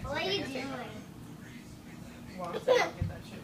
What are you doing? Well, so I don't get that shit.